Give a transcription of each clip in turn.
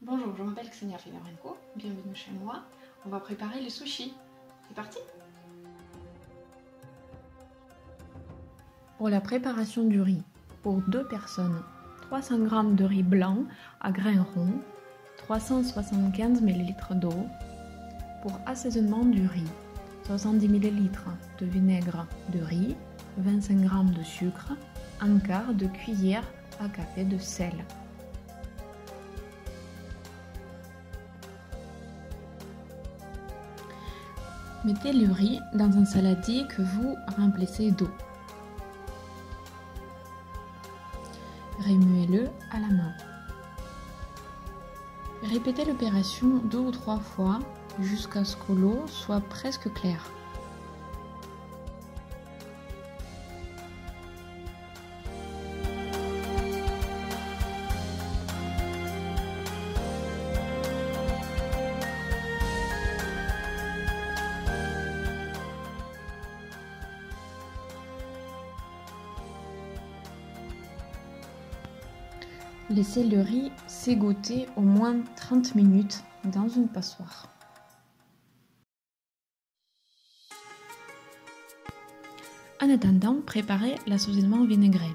Bonjour, je m'appelle Ksenia Filarenko, bienvenue chez moi. On va préparer les sushis. C'est parti! Pour la préparation du riz, pour 2 personnes, 300 g de riz blanc à grains ronds, 375 ml d'eau. Pour assaisonnement du riz, 70 ml de vinaigre de riz, 25 g de sucre, 1/4 de cuillère à café de sel. Mettez le riz dans un saladier que vous remplissez d'eau. Remuez-le à la main. Répétez l'opération 2 ou 3 fois jusqu'à ce que l'eau soit presque claire. Laissez le riz s'égoutter au moins 30 minutes dans une passoire. En attendant, préparez l'assaisonnement vinaigré.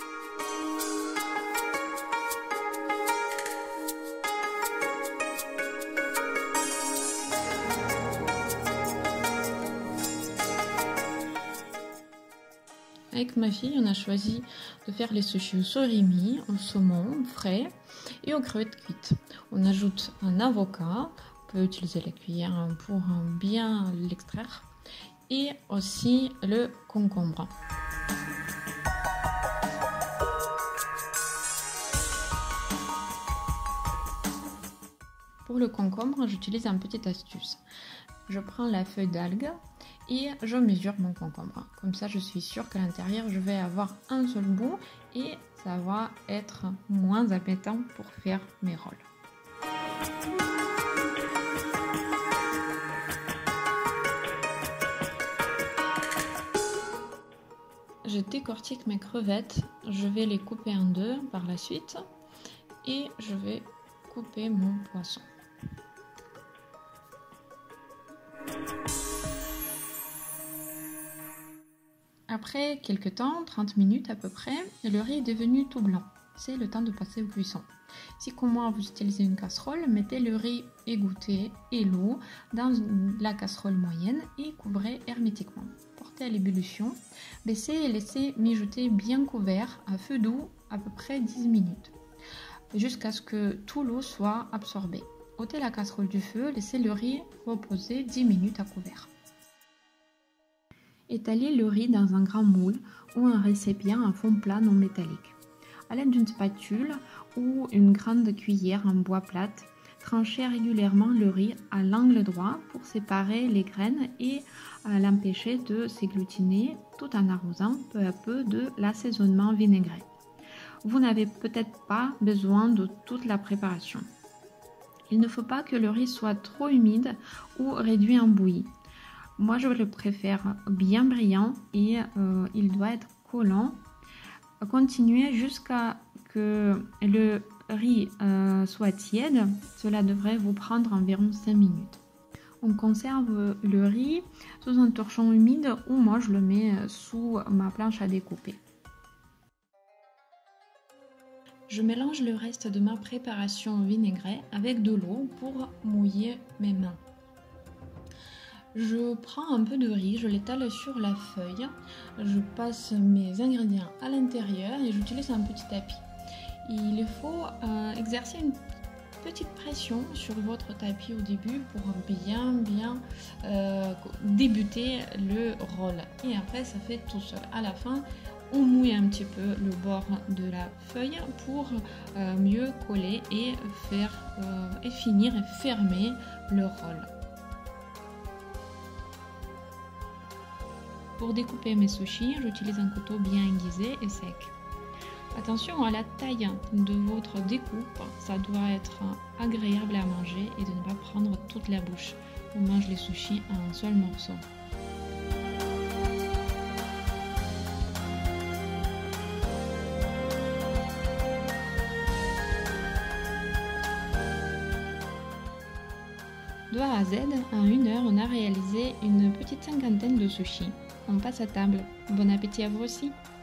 Avec ma fille, on a choisi de faire les sushis au surimi, au saumon frais et aux crevettes cuites. On ajoute un avocat, on peut utiliser la cuillère pour bien l'extraire, et aussi le concombre. Pour le concombre, j'utilise une petite astuce. Je prends la feuille d'algue et je mesure mon concombre. Comme ça, je suis sûre qu'à l'intérieur, je vais avoir un seul bout et ça va être moins appétant pour faire mes rôles. Je décortique mes crevettes, je vais les couper en 2 par la suite et je vais couper mon poisson. Après quelques temps, 30 minutes à peu près, le riz est devenu tout blanc. C'est le temps de passer au cuisson. Si comme moi vous utilisez une casserole, mettez le riz égoutté et l'eau dans la casserole moyenne et couvrez hermétiquement. Portez à l'ébullition, baissez et laissez mijoter bien couvert à feu doux à peu près 10 minutes, jusqu'à ce que tout l'eau soit absorbée. Ôtez la casserole du feu, laissez le riz reposer 10 minutes à couvert. Étalez le riz dans un grand moule ou un récipient à fond plat non métallique. À l'aide d'une spatule ou une grande cuillère en bois plate, tranchez régulièrement le riz à l'angle droit pour séparer les graines et l'empêcher de s'agglutiner tout en arrosant peu à peu de l'assaisonnement vinaigré. Vous n'avez peut-être pas besoin de toute la préparation. Il ne faut pas que le riz soit trop humide ou réduit en bouillie. Moi, je le préfère bien brillant et il doit être collant. Continuez jusqu'à ce que le riz soit tiède. Cela devrait vous prendre environ 5 minutes. On conserve le riz sous un torchon humide ou moi je le mets sous ma planche à découper. Je mélange le reste de ma préparation vinaigrée avec de l'eau pour mouiller mes mains. Je prends un peu de riz, je l'étale sur la feuille, je passe mes ingrédients à l'intérieur et j'utilise un petit tapis. Il faut exercer une petite pression sur votre tapis au début pour bien débuter le rôle. Et après ça fait tout seul. À la fin, on mouille un petit peu le bord de la feuille pour mieux coller et finir et fermer le rôle. Pour découper mes sushis, j'utilise un couteau bien aiguisé et sec. Attention à la taille de votre découpe, ça doit être agréable à manger et de ne pas prendre toute la bouche. On mange les sushis en un seul morceau. De A à Z, en 1 heure, on a réalisé une petite cinquantaine de sushis. On passe à table. Bon appétit à vous aussi!